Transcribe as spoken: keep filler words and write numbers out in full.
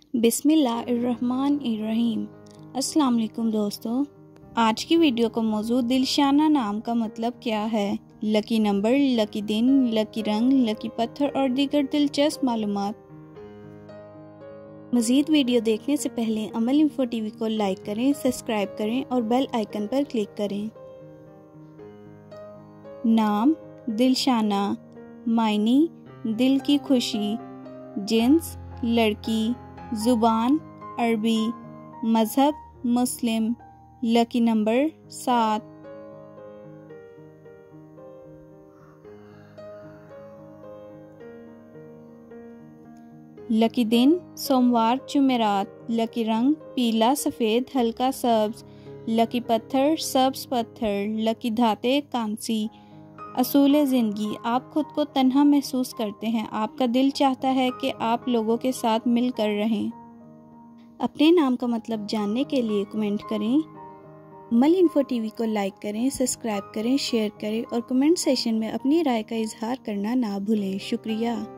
बिस्मिल्लाहिर्रहमानिर्रहीम। अस्सलाम वालेकुम दोस्तों, आज की वीडियो का मौजूद दिलशाना नाम का मतलब क्या है, लकी नंबर, लकी दिन, लकी रंग, लकी पत्थर और दीगर दिलचस्प मालूमात। मज़ीद वीडियो देखने से पहले अमल इन्फो टीवी को लाइक करें, सब्सक्राइब करें और बेल आइकन पर क्लिक करें। नाम दिलशाना, मायनी दिल की खुशी, जिन्स लड़की, ज़ुबान अरबी, मज़हब मुस्लिम, लकी नंबर सात। लकी दिन सोमवार जुमेरात, लकी रंग पीला सफ़ेद हल्का सब्ज, लकी पत्थर सब्ज पत्थर, लकी धाते कांसी। असूल ज़िंदगी, आप खुद को तन्हा महसूस करते हैं, आपका दिल चाहता है कि आप लोगों के साथ मिलकर रहें। अपने नाम का मतलब जानने के लिए कमेंट करें। अमल इन्फो टीवी को लाइक करें, सब्सक्राइब करें, शेयर करें और कमेंट सेशन में अपनी राय का इजहार करना ना भूलें। शुक्रिया।